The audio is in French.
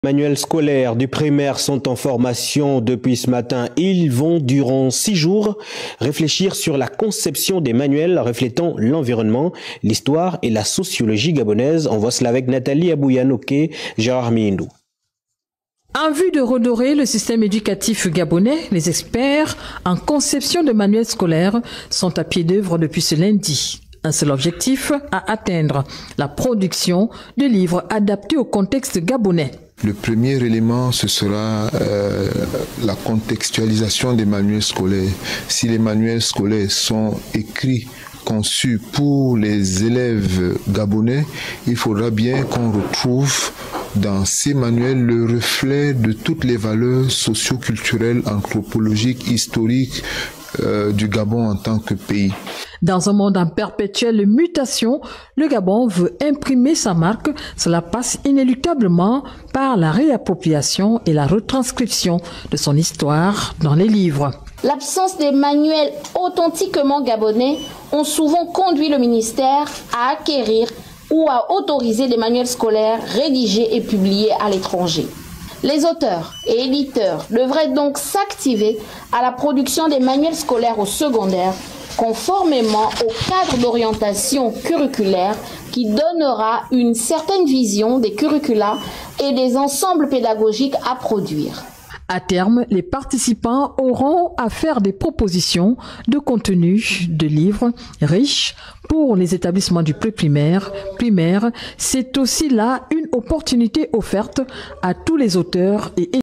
Manuels scolaires du primaire sont en formation depuis ce matin. Ils vont, durant 6 jours, réfléchir sur la conception des manuels reflétant l'environnement, l'histoire et la sociologie gabonaise. On voit cela avec Nathalie Abouyanoke, Gérard Mindou. En vue de redorer le système éducatif gabonais, les experts en conception de manuels scolaires sont à pied d'œuvre depuis ce lundi. Un seul objectif à atteindre, la production de livres adaptés au contexte gabonais. Le premier élément, ce sera la contextualisation des manuels scolaires. Si les manuels scolaires sont écrits, conçus pour les élèves gabonais, il faudra bien qu'on retrouve dans ces manuels le reflet de toutes les valeurs socio-culturelles, anthropologiques, historiques du Gabon en tant que pays. Dans un monde en perpétuelle mutation, le Gabon veut imprimer sa marque. Cela passe inéluctablement par la réappropriation et la retranscription de son histoire dans les livres. L'absence des manuels authentiquement gabonais ont souvent conduit le ministère à acquérir ou à autoriser des manuels scolaires rédigés et publiés à l'étranger. Les auteurs et éditeurs devraient donc s'activer à la production des manuels scolaires au secondaire, conformément au cadre d'orientation curriculaire qui donnera une certaine vision des curricula et des ensembles pédagogiques à produire. À terme, les participants auront à faire des propositions de contenu de livres riches pour les établissements du pré-primaire. C'est aussi là une opportunité offerte à tous les auteurs et